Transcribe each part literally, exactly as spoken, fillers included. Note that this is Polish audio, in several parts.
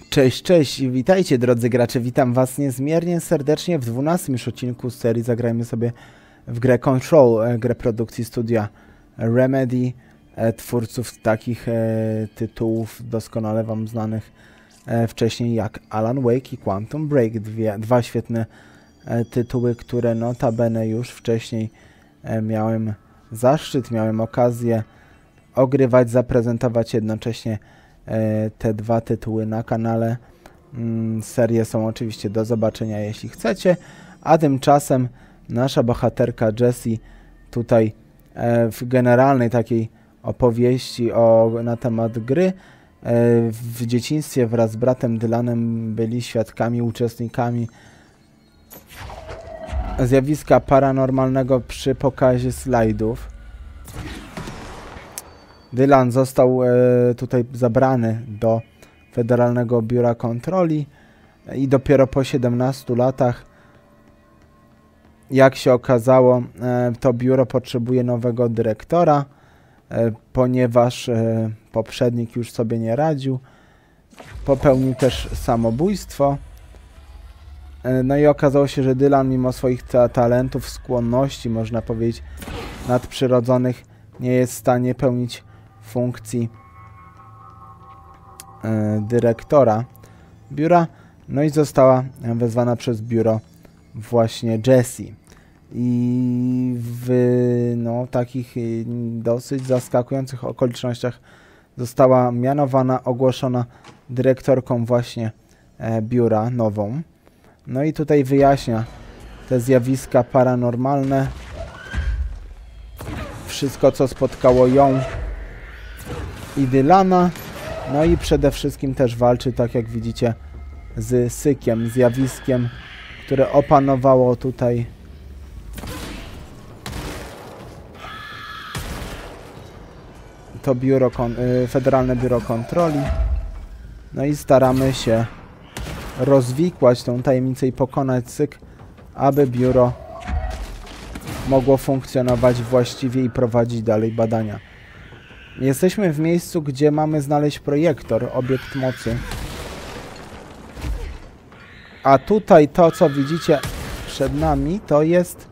Cześć, cześć, witajcie drodzy gracze, witam was niezmiernie serdecznie w dwunastym już odcinku z serii Zagrajmy sobie w grę Control, grę produkcji studia Remedy, twórców takich e, tytułów doskonale wam znanych e, wcześniej jak Alan Wake i Quantum Break, dwie, dwa świetne e, tytuły, które notabene już wcześniej e, miałem zaszczyt, miałem okazję ogrywać, zaprezentować jednocześnie te dwa tytuły na kanale. Serie są oczywiście do zobaczenia, jeśli chcecie, a tymczasem nasza bohaterka Jessie tutaj w generalnej takiej opowieści o, na temat gry w dzieciństwie wraz z bratem Dylanem byli świadkami, uczestnikami zjawiska paranormalnego przy pokazie slajdów. Dylan został e, tutaj zabrany do Federalnego Biura Kontroli i dopiero po siedemnastu latach, jak się okazało, e, to biuro potrzebuje nowego dyrektora, e, ponieważ e, poprzednik już sobie nie radził. Popełnił też samobójstwo. E, no i okazało się, że Dylan mimo swoich ta talentów, skłonności, można powiedzieć, nadprzyrodzonych, nie jest w stanie pełnić funkcji e, dyrektora biura, no i została wezwana przez biuro właśnie Jessie i w no, takich dosyć zaskakujących okolicznościach została mianowana, ogłoszona dyrektorką właśnie e, biura nową. No i tutaj wyjaśnia te zjawiska paranormalne, wszystko co spotkało ją i Dylana, no i przede wszystkim też walczy, tak jak widzicie, z sykiem, zjawiskiem, które opanowało tutaj to biuro, Federalne Biuro Kontroli. No i staramy się rozwikłać tą tajemnicę i pokonać syk, aby biuro mogło funkcjonować właściwie i prowadzić dalej badania. Jesteśmy w miejscu, gdzie mamy znaleźć projektor, obiekt mocy. A tutaj to, co widzicie przed nami, to jest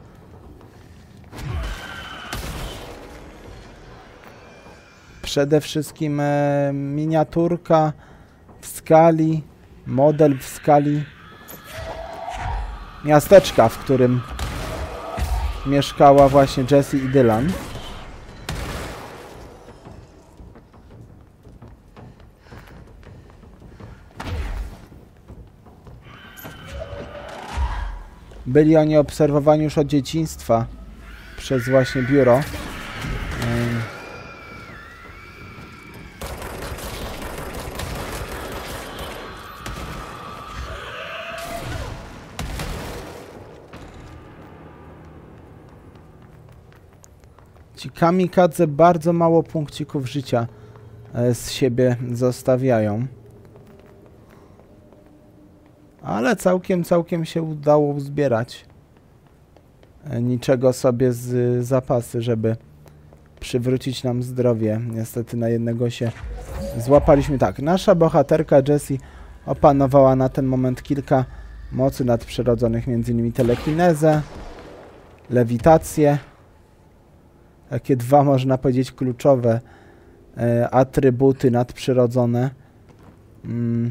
przede wszystkim e, miniaturka w skali, model w skali miasteczka, w którym mieszkała właśnie Jessie i Dylan. Byli oni obserwowani już od dzieciństwa przez właśnie biuro. Ci kamikadze bardzo mało punkcików życia z siebie zostawiają. Ale całkiem, całkiem się udało uzbierać niczego sobie z zapasy, żeby przywrócić nam zdrowie. Niestety na jednego się złapaliśmy. Tak, nasza bohaterka Jessie opanowała na ten moment kilka mocy nadprzyrodzonych, między innymi telekinezę, lewitację. Takie dwa, można powiedzieć, kluczowe e, atrybuty nadprzyrodzone. Mm.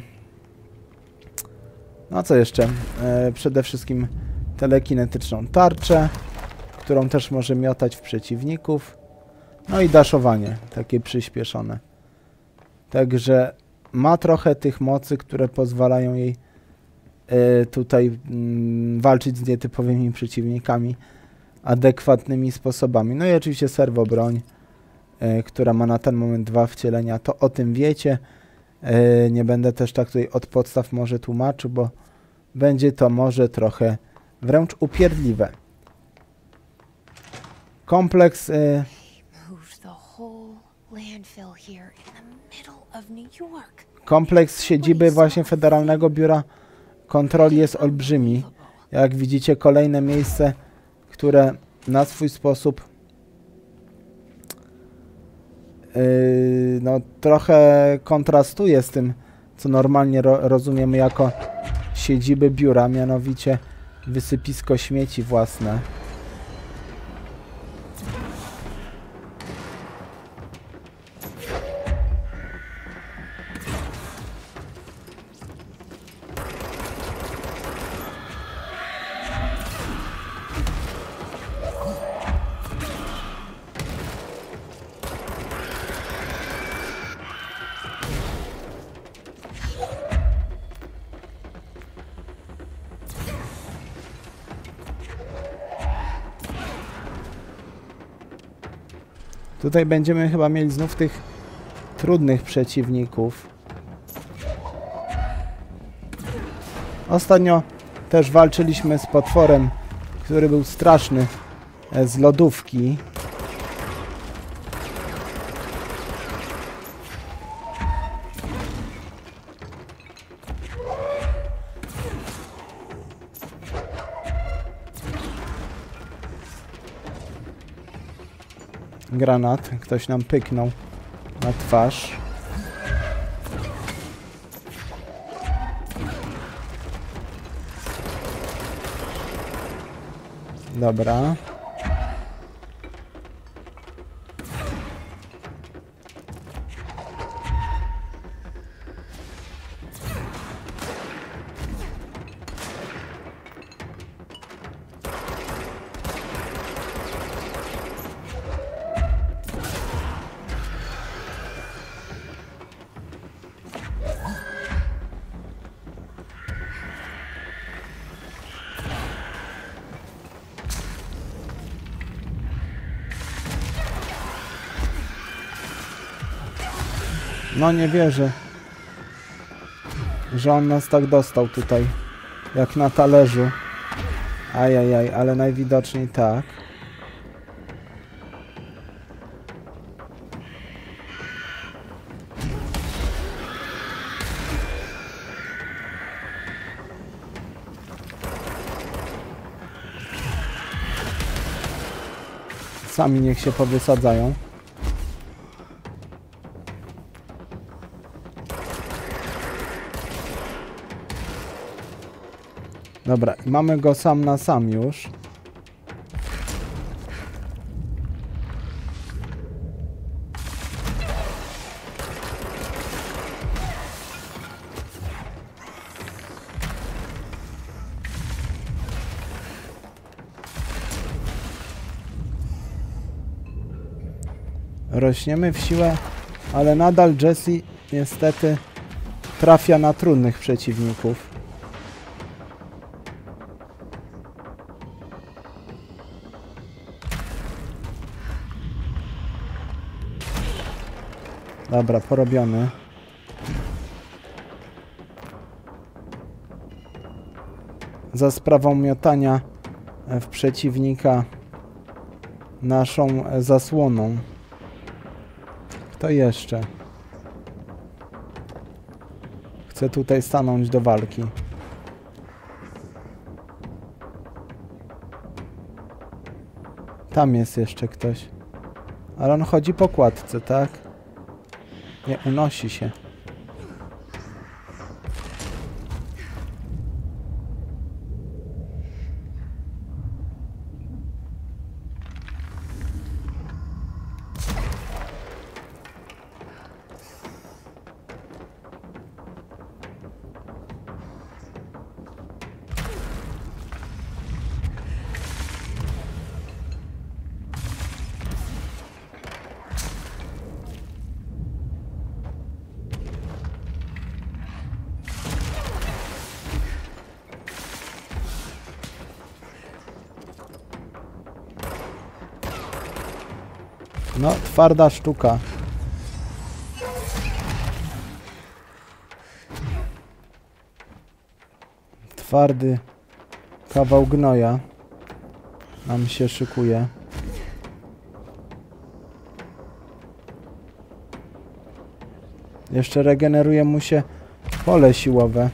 No co jeszcze? E, przede wszystkim telekinetyczną tarczę, którą też może miotać w przeciwników. No i daszowanie, takie przyspieszone. Także ma trochę tych mocy, które pozwalają jej e, tutaj mm, walczyć z nietypowymi przeciwnikami adekwatnymi sposobami. No i oczywiście serwobroń, e, która ma na ten moment dwa wcielenia. To o tym wiecie. E, nie będę też tak tutaj od podstaw może tłumaczył, bo będzie to może trochę wręcz upierdliwe. Kompleks e, kompleks siedziby właśnie Federalnego Biura Kontroli jest olbrzymi. Jak widzicie, kolejne miejsce, które na swój sposób yy, no, trochę kontrastuje z tym co normalnie ro rozumiemy jako siedziby biura, mianowicie wysypisko śmieci własne. Tutaj będziemy chyba mieli znów tych trudnych przeciwników. Ostatnio też walczyliśmy z potworem, który był straszny, z lodówki. Granat. Ktoś nam pyknął na twarz. Dobra. No nie wierzę, że on nas tak dostał tutaj, jak na talerzu. Ajajaj, ale najwidoczniej tak. Sami niech się powysadzają. Dobra, mamy go sam na sam już. Rośniemy w siłę, ale nadal Jesse niestety trafia na trudnych przeciwników. Dobra, porobiony. Za sprawą miotania w przeciwnika naszą zasłoną. Kto jeszcze chce tutaj stanąć do walki? Tam jest jeszcze ktoś. Ale on chodzi po kładce, tak? Nie, unosi się. No, twarda sztuka. Twardy kawał gnoja nam się szykuje. Jeszcze regeneruje mu się pole siłowe.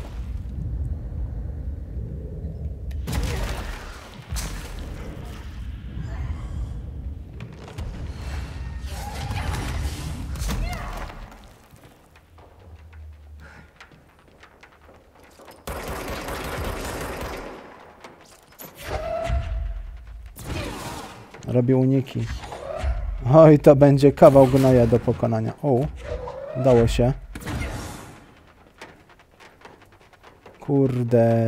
Robię uniki. Oj, to będzie kawał gnoja do pokonania. O, udało się. Kurde.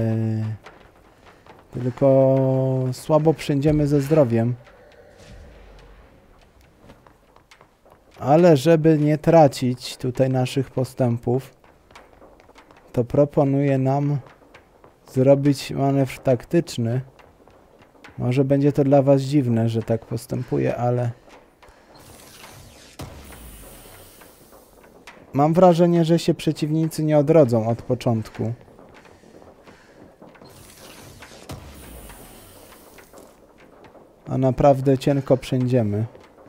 Tylko słabo przędziemy ze zdrowiem. Ale żeby nie tracić tutaj naszych postępów, to proponuję nam zrobić manewr taktyczny. Może będzie to dla was dziwne, że tak postępuję, ale mam wrażenie, że się przeciwnicy nie odrodzą od początku. A naprawdę cienko przędziemy.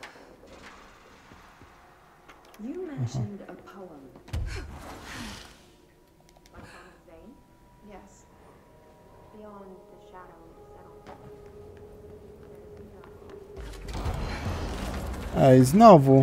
Aha. Ej, znowu.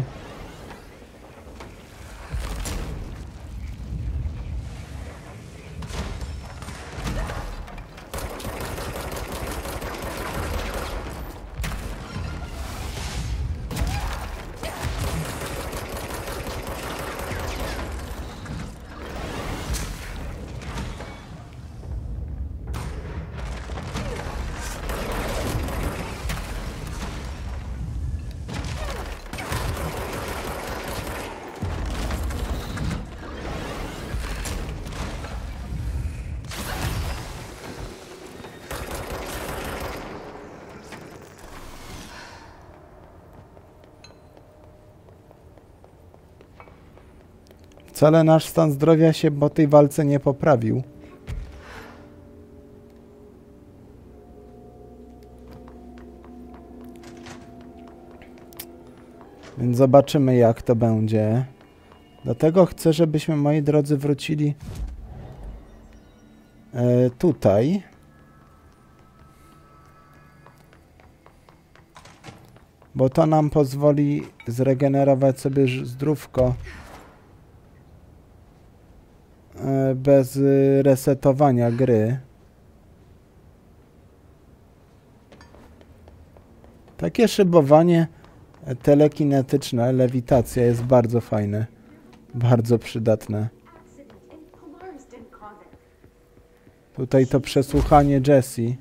Wcale nasz stan zdrowia się po tej walce nie poprawił. Więc zobaczymy, jak to będzie. Dlatego chcę, żebyśmy, moi drodzy, wrócili e, tutaj. Bo to nam pozwoli zregenerować sobie zdrówko e, bez resetowania gry. Takie szybowanie telekinetyczne, lewitacja jest bardzo fajne. Bardzo przydatne. Tutaj to przesłuchanie Jessie.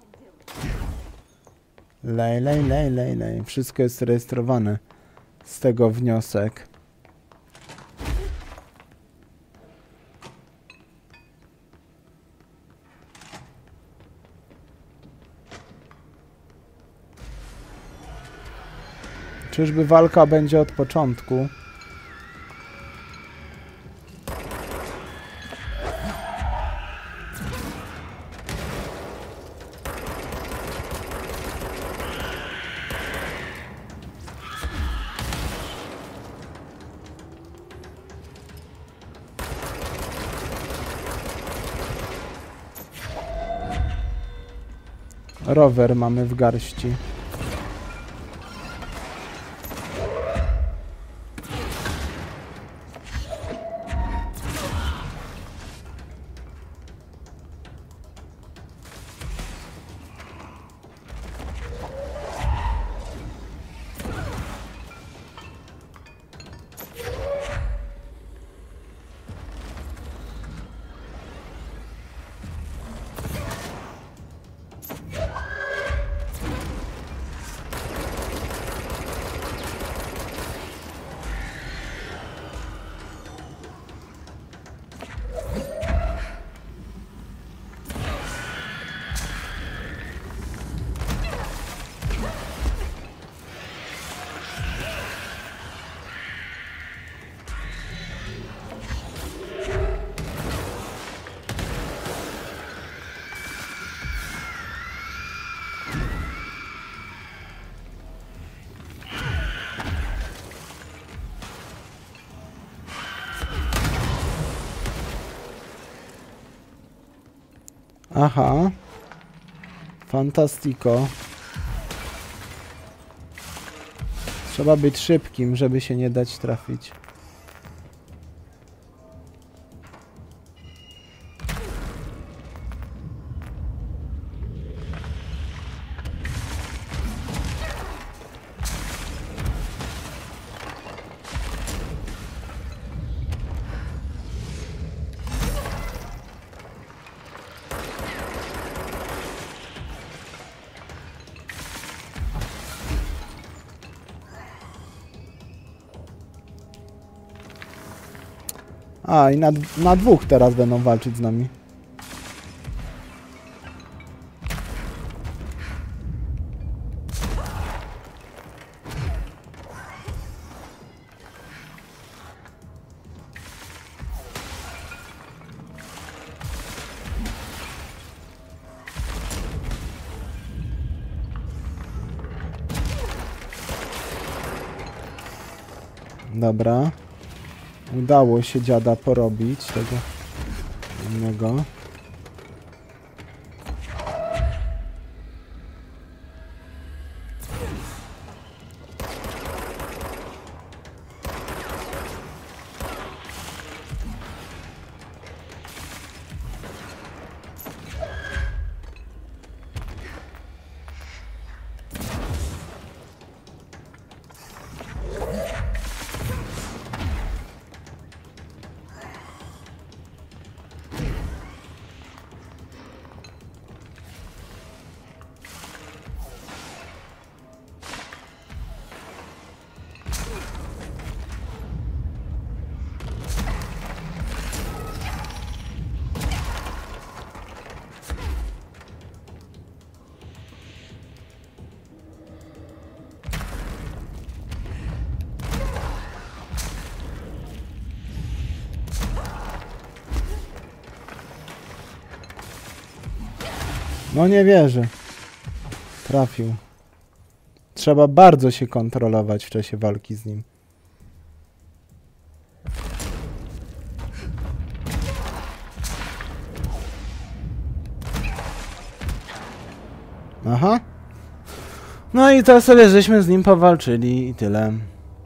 Lej, lej, lej, lej, lej. Wszystko jest rejestrowane. Z tego wniosek. Czyżby walka będzie od początku? Rower mamy w garści. Aha. Fantastico. Trzeba być szybkim, żeby się nie dać trafić. A, i na, na dwóch teraz będą walczyć z nami. Dobra. Udało się dziada porobić tego innego. No nie wierzę. Trafił. Trzeba bardzo się kontrolować w czasie walki z nim. Aha. No i to sobie żeśmy z nim powalczyli i tyle.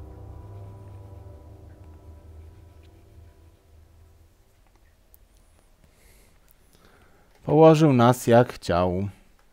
Położył nas jak chciał.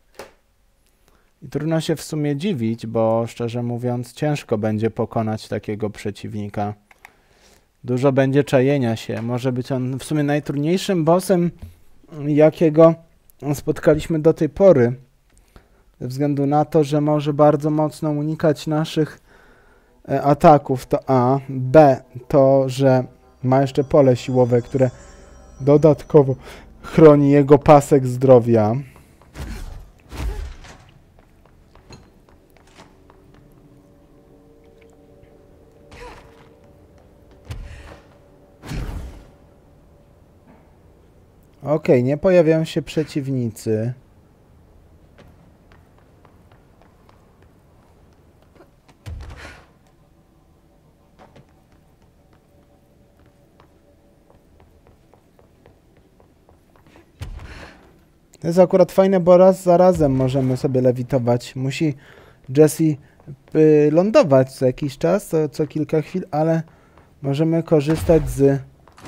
I trudno się w sumie dziwić, bo szczerze mówiąc ciężko będzie pokonać takiego przeciwnika. Dużo będzie czajenia się. Może być on w sumie najtrudniejszym bossem, jakiego spotkaliśmy do tej pory. Ze względu na to, że może bardzo mocno unikać naszych e, ataków. To A. B. To, że ma jeszcze pole siłowe, które dodatkowo chroni jego pasek zdrowia. Ok, nie pojawiają się przeciwnicy. To jest akurat fajne, bo raz za razem możemy sobie lewitować. Musi Jessie y, lądować co jakiś czas, co, co kilka chwil, ale możemy korzystać z...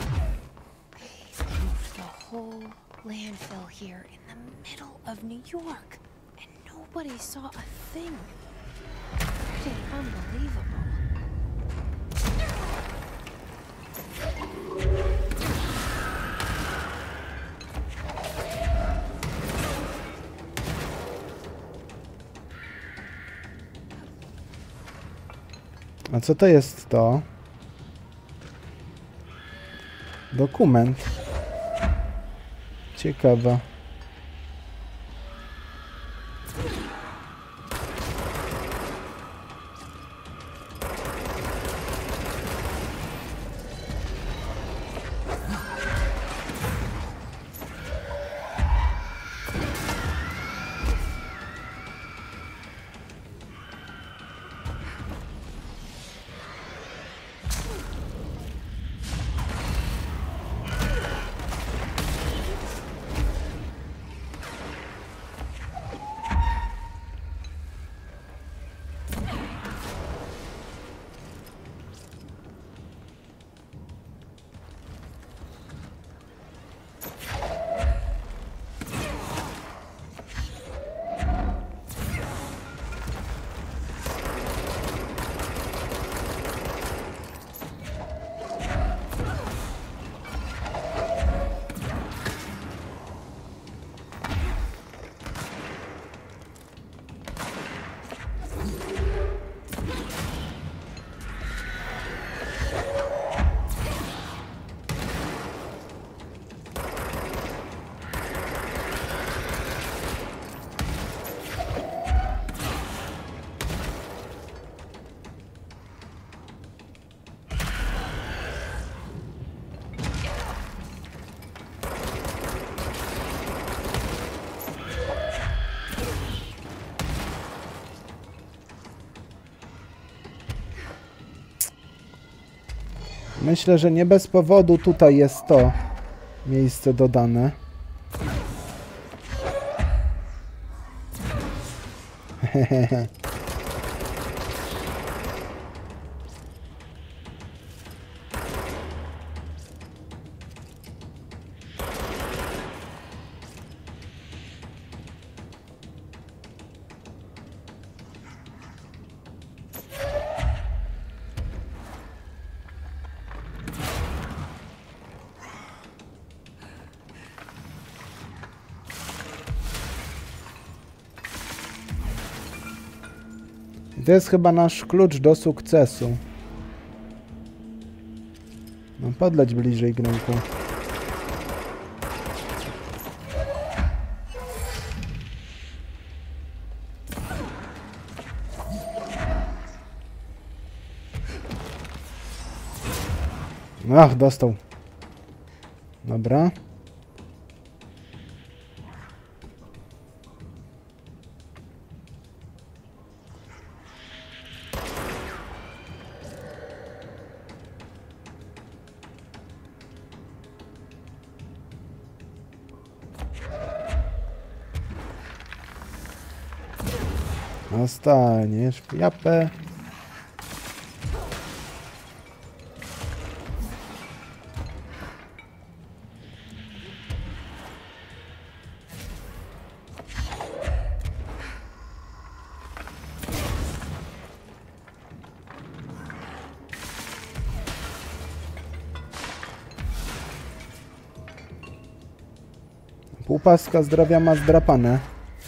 A co to jest to? Dokument. Ciekawa. Myślę, że nie bez powodu tutaj jest to miejsce dodane. Hehehe. To jest chyba nasz klucz do sukcesu. No, podleć bliżej, Grunku. Ach, dostał. Dobra. Dostaniesz w japę. Półpaska zdrowia ma zdrapane.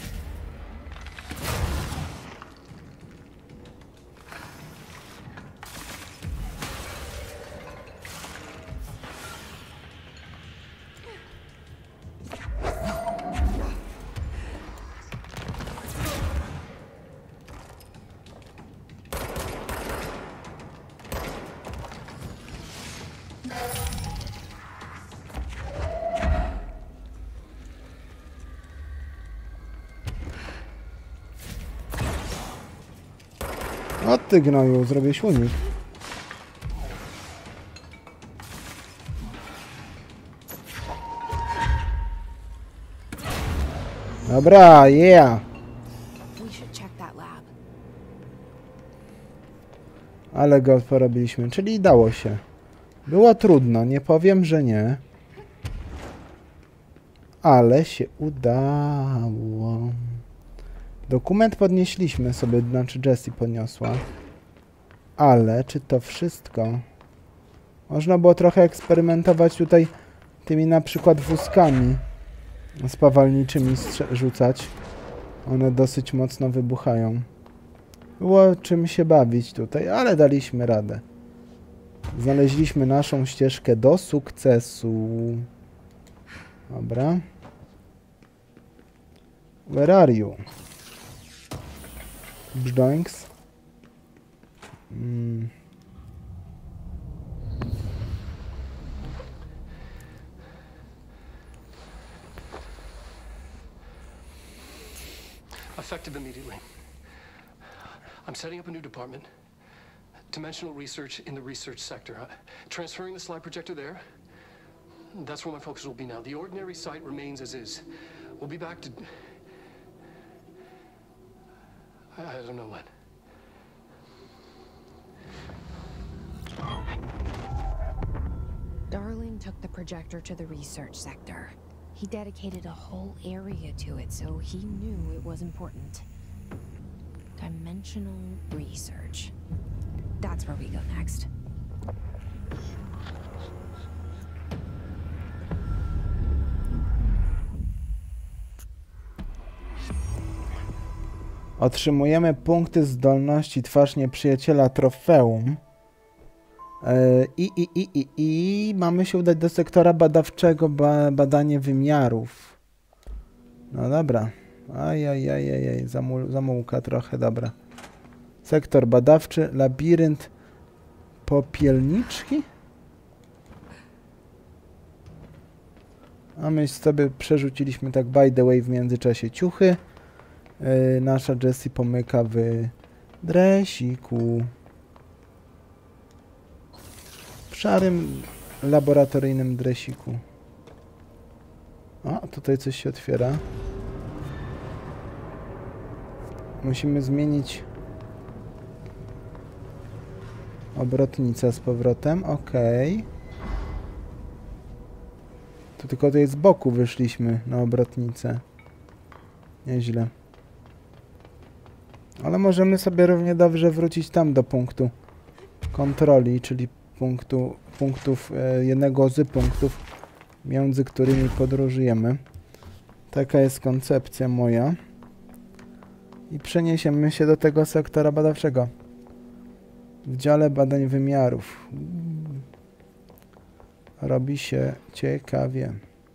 O ty gnoju, zrobię unik. Dobra, yeah. Ale go porobiliśmy, czyli dało się. Było trudno, nie powiem, że nie. Ale się udało. Dokument podnieśliśmy sobie, znaczy Jessie podniosła. Ale czy to wszystko? Można było trochę eksperymentować tutaj tymi na przykład wózkami spawalniczymi rzucać. One dosyć mocno wybuchają. Było czym się bawić tutaj, ale daliśmy radę. Znaleźliśmy naszą ścieżkę do sukcesu. Dobra. Where are you? Brzdąks. Mm. Effective immediately. I'm setting up a new department. Dimensional research in the research sector. Uh, transferring the slide projector there. That's where my focus will be now. The ordinary site remains as is. We'll be back to... I, I don't know when. Darling took the projector to the research sector. He dedicated a whole area to it, so he knew it was important. Dimensional research. That's where we go next. Otrzymujemy punkty zdolności twarz nieprzyjaciela trofeum. I, i, i, i, i mamy się udać do sektora badawczego, ba, badanie wymiarów. No dobra. Ajajajajaj, zamułka trochę, dobra. Sektor badawczy, labirynt popielniczki? A my sobie przerzuciliśmy tak by the way w międzyczasie ciuchy. Yy, nasza Jessie pomyka w dresiku. w szarym laboratoryjnym dresiku. O, tutaj coś się otwiera. Musimy zmienić obrotnicę z powrotem. Okej. Tu tylko tutaj z boku wyszliśmy na obrotnicę. Nieźle. Ale możemy sobie równie dobrze wrócić tam do punktu kontroli, czyli punktu, punktów, e, jednego z punktów, między którymi podróżujemy. Taka jest koncepcja moja. I przeniesiemy się do tego sektora badawczego. W dziale badań wymiarów. Robi się ciekawie.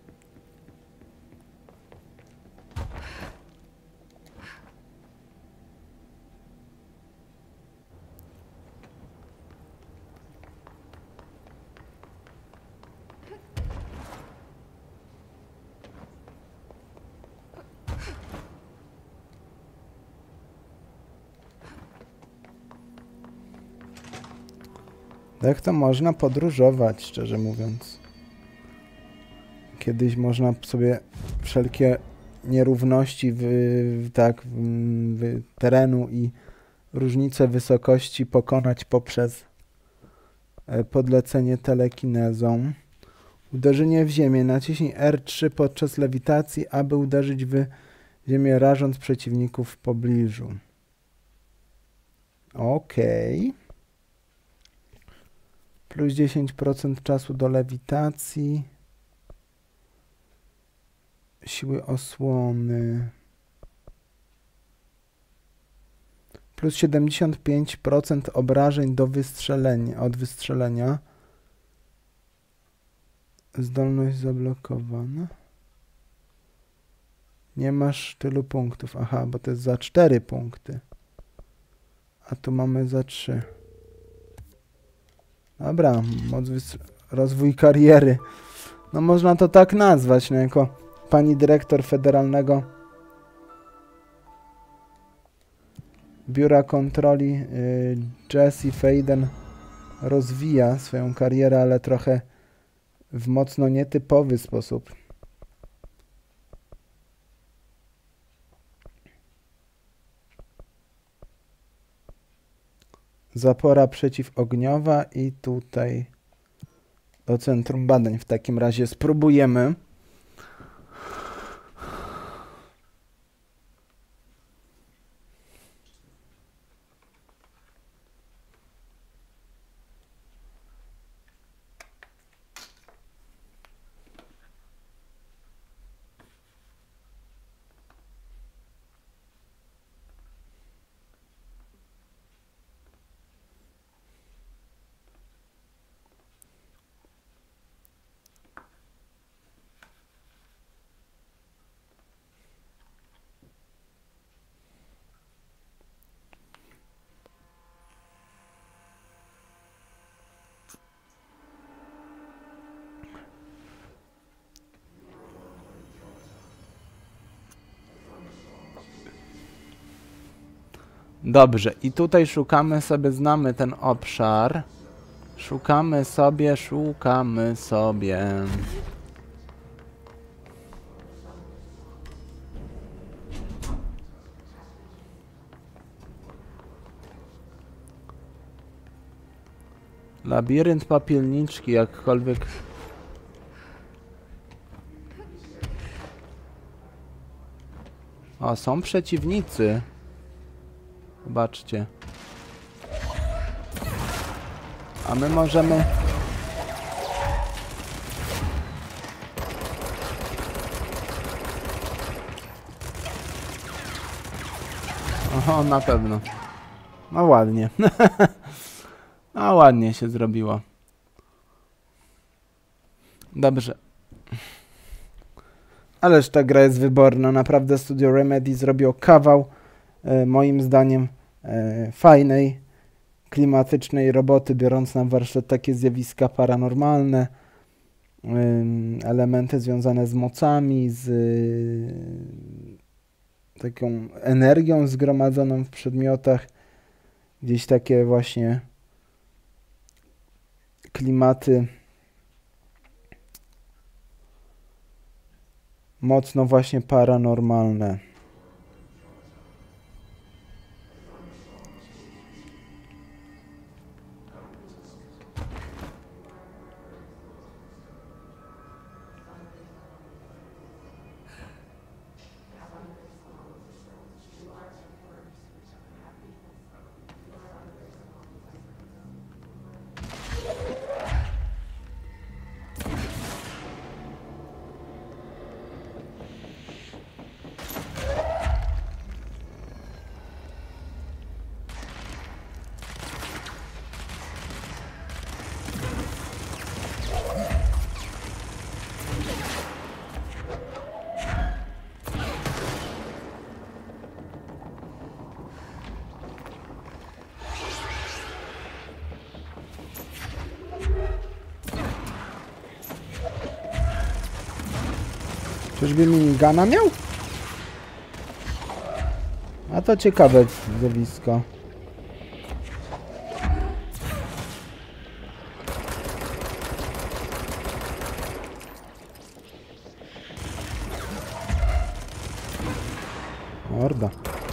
Jak to można podróżować, szczerze mówiąc. Kiedyś można sobie wszelkie nierówności w, w, tak, w, w terenu i różnice wysokości pokonać poprzez podlecenie telekinezą. Uderzenie w ziemię. Naciśnij R trzy podczas lewitacji, aby uderzyć w ziemię, rażąc przeciwników w pobliżu. Okej. Okay. Plus dziesięć procent czasu do lewitacji. Siły osłony. Plus siedemdziesiąt pięć procent obrażeń do wystrzelenia, od wystrzelenia. Zdolność zablokowana. Nie masz tylu punktów. Aha, bo to jest za cztery punkty. A tu mamy za trzy. Dobra, moc rozwój kariery. No można to tak nazwać, no jako pani dyrektor Federalnego Biura Kontroli y, Jessie Faden rozwija swoją karierę, ale trochę w mocno nietypowy sposób. Zapora przeciwogniowa i tutaj do Centrum Badań w takim razie spróbujemy. Dobrze, i tutaj szukamy sobie, znamy ten obszar. Szukamy sobie, szukamy sobie. Labirynt popielniczki, jakkolwiek. O, są przeciwnicy. Zobaczcie. A my możemy... Oho, na pewno. No ładnie. No ładnie się zrobiło. Dobrze. Ależ ta gra jest wyborna. Naprawdę Studio Remedy zrobiło kawał, e, moim zdaniem, e, fajnej, klimatycznej roboty, biorąc na warsztat takie zjawiska paranormalne, e, elementy związane z mocami, z e, taką energią zgromadzoną w przedmiotach. Gdzieś takie właśnie klimaty mocno właśnie paranormalne. Czyżby minigana miał? A to ciekawe zjawisko. Morda.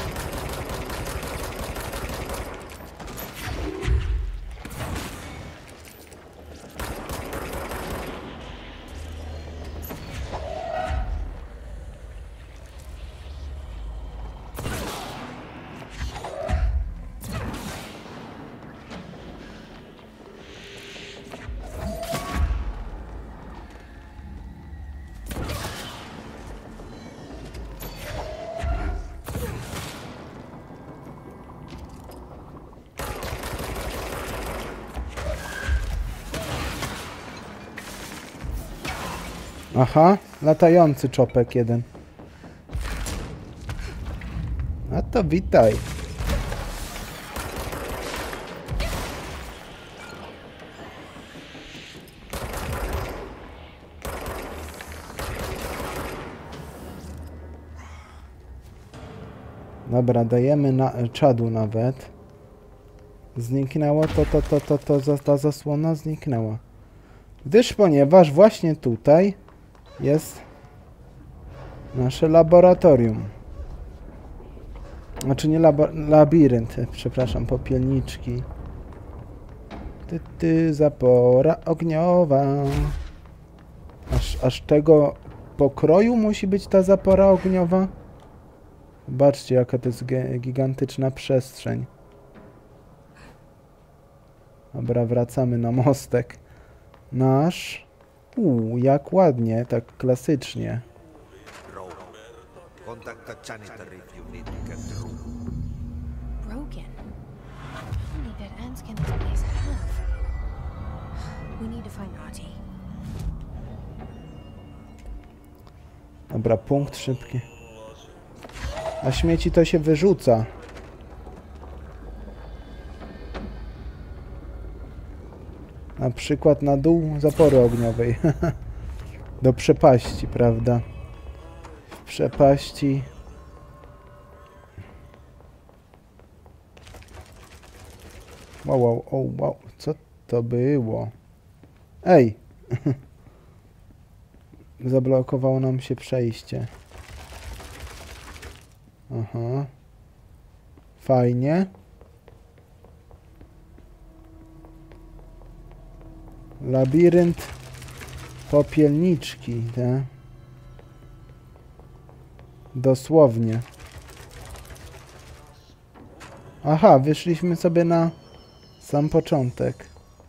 Aha, latający czopek jeden. A to witaj. Dobra, dajemy na czadu nawet. Zniknęło to, to, to, to, to, to ta zasłona zniknęła. Gdyż ponieważ właśnie tutaj jest nasze laboratorium. Znaczy nie labo labirynt, przepraszam, popielniczki. Ty, ty, zapora ogniowa. Aż, aż tego pokroju musi być ta zapora ogniowa? Zobaczcie, jaka to jest gigantyczna przestrzeń. Dobra, wracamy na mostek nasz. Uuu, jak ładnie, tak klasycznie. Broken. How many dead ends can this place have? We need to find Audrey. Dobra, punkt szybki. A śmieci to się wyrzuca. Na przykład na dół zapory ogniowej. Do przepaści, prawda? W przepaści. Wow, wow, oh, wow. Co to było? Ej! Zablokowało nam się przejście. Aha. Fajnie. Labirynt popielniczki, tak? Dosłownie. Aha, wyszliśmy sobie na sam początek.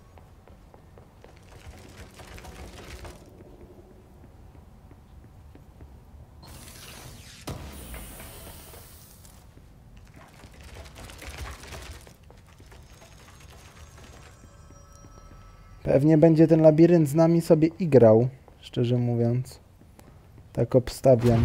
Pewnie będzie ten labirynt z nami sobie igrał, szczerze mówiąc. Tak obstawiam.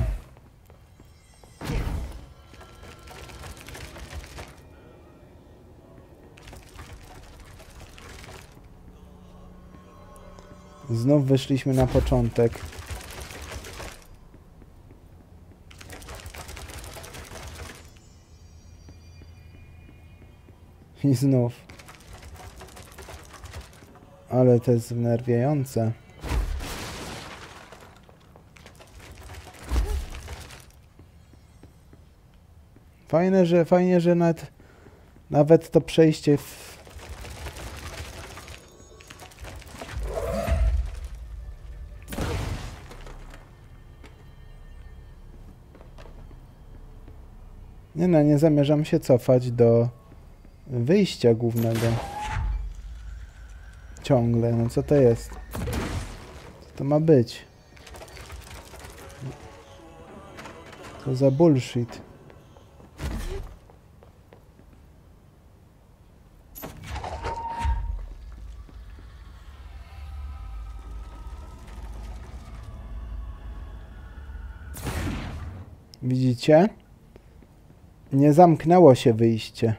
Znów wyszliśmy na początek. I znów. Ale to jest wnerwiające. Fajne, że fajnie, że nawet, nawet to przejście w... Nie no, nie zamierzam się cofać do wyjścia głównego. Ciągle, no co to jest? Co to ma być? Co za bullshit? Widzicie? Nie zamknęło się wyjście.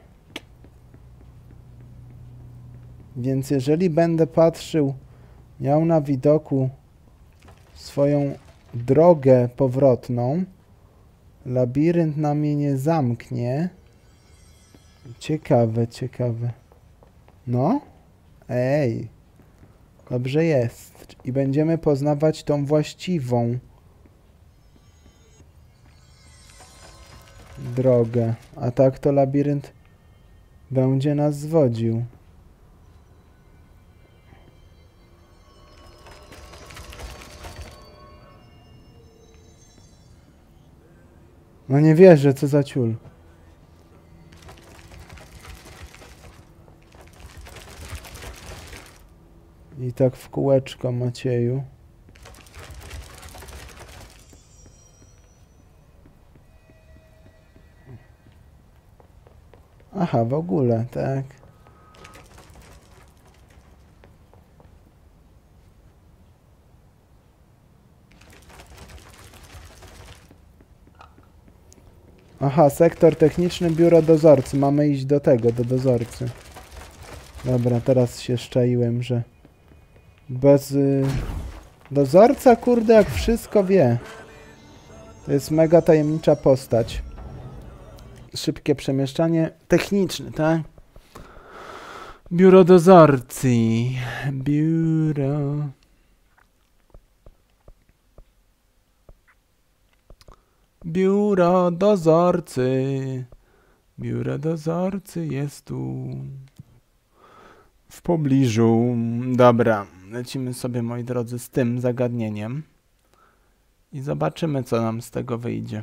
Więc jeżeli będę patrzył, miał na widoku swoją drogę powrotną, labirynt na mnie nie zamknie. Ciekawe, ciekawe. No? Ej. Dobrze jest. I będziemy poznawać tą właściwą drogę. A tak to labirynt będzie nas zwodził. No nie wierzę, co za ciul. I tak w kółeczko, Macieju. Aha, w ogóle, tak. Aha, sektor techniczny, biuro dozorcy. Mamy iść do tego, do dozorcy. Dobra, teraz się szczaiłem, że bez... Y... Dozorca, kurde, jak wszystko wie. To jest mega tajemnicza postać. Szybkie przemieszczanie techniczne, tak? Biuro dozorcy. Biuro... Biuro dozorcy. Biuro dozorcy jest tu. W pobliżu. Dobra, lecimy sobie, moi drodzy, z tym zagadnieniem. I zobaczymy, co nam z tego wyjdzie.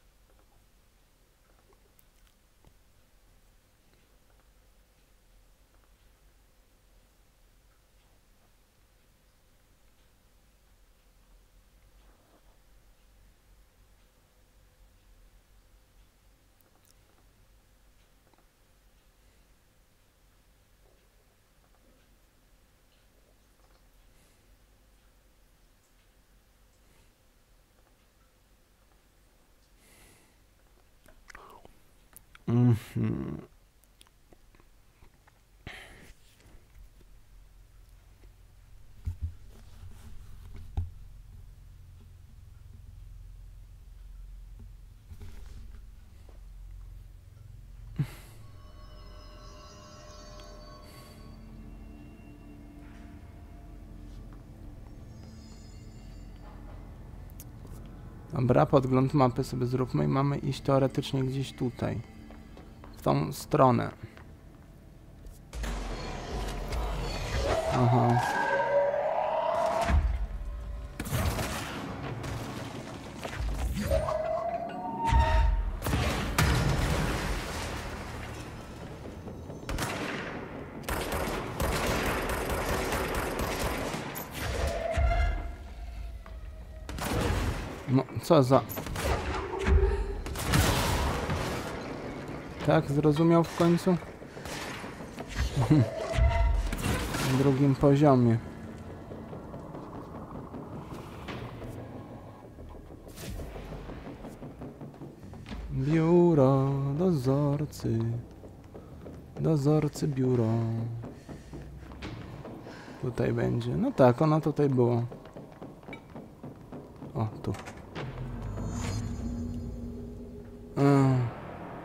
Mhm. Dobra, podgląd mapy sobie zróbmy i mamy iść teoretycznie gdzieś tutaj. W tą stronę. Aha. No, co za... Tak, zrozumiał w końcu? Na drugim poziomie. Biuro dozorcy. Dozorcy biuro. Tutaj będzie. No tak, ono tutaj było. O, tu.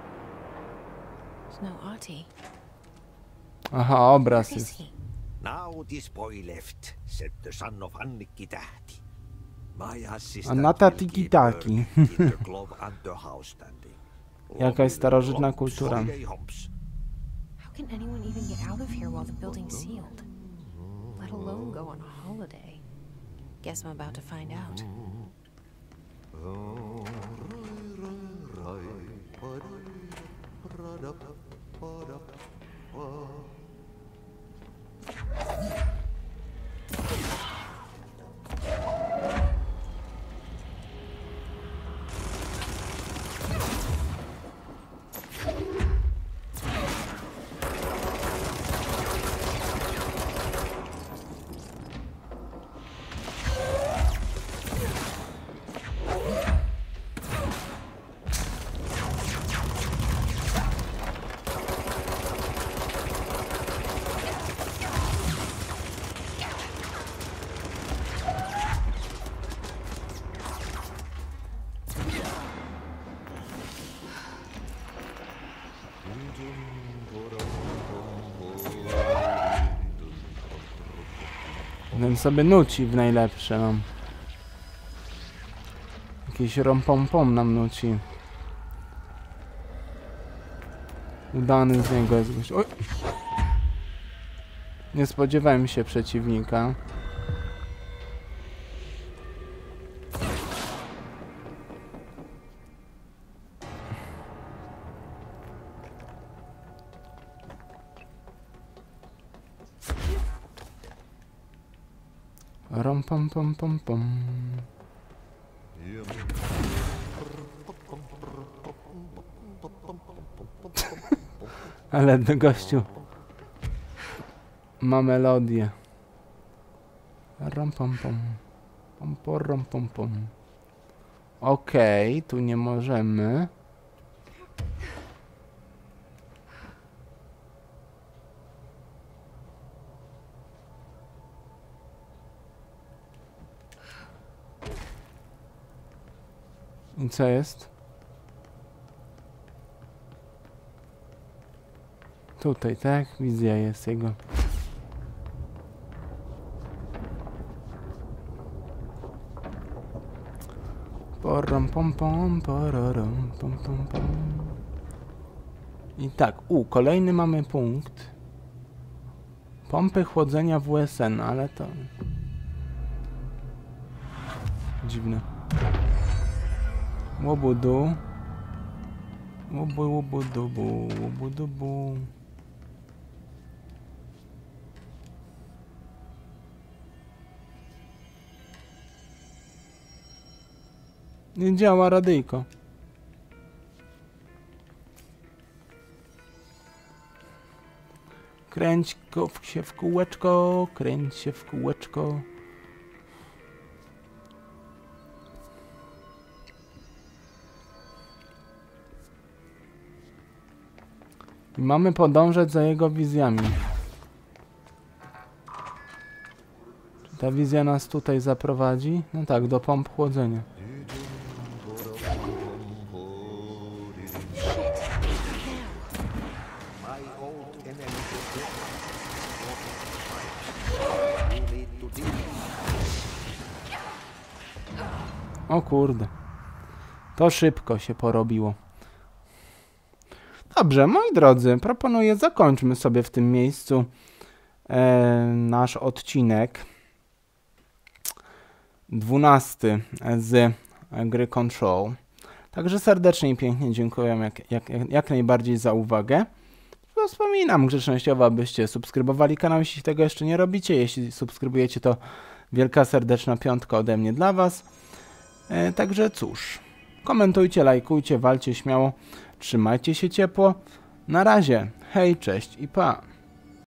No Artie. Aha, obraz Where is jest. he? Now how this boy left, said the son of Annikki Tähti. My assistant Anata will Tiki keep Taki. Keep the glove and the house standing. Jakaś starożytna kultura. How can anyone even get out of here while the building's sealed? Let alone go on a holiday. Guess I'm about to find out. Ten sobie nuci w najlepsze, no. Jakiś rom-pom-pom nam nuci. Udany z niego jest gość. Oj! Nie spodziewałem się przeciwnika. Rom pom pom pom pom. Ale gościu ma melodię. Rom pom pom. Pom pom rom pom pom. Okej, tu nie możemy. I co jest? Tutaj, tak? Wizja jest jego. Porom pom pom pororom pom pom pom. I tak, u, kolejny mamy punkt. Pompy chłodzenia W S N, ale to... dziwne. Łobudu. Łobu, łobudubu, łobudubu. Nie działa radyjko. Kręć go się w kółeczko, kręć się w kółeczko. I mamy podążać za jego wizjami. Czy ta wizja nas tutaj zaprowadzi? No tak, do pomp chłodzenia. O kurde. To szybko się porobiło. Dobrze, moi drodzy, proponuję, zakończmy sobie w tym miejscu e, nasz odcinek dwunasty z gry Control. Także serdecznie i pięknie dziękuję jak, jak, jak najbardziej za uwagę. Wspominam grzecznościowo, abyście subskrybowali kanał, jeśli tego jeszcze nie robicie. Jeśli subskrybujecie, to wielka serdeczna piątka ode mnie dla was. E, także cóż, komentujcie, lajkujcie, walcie śmiało. Trzymajcie się ciepło. Na razie. Hej, cześć i pa.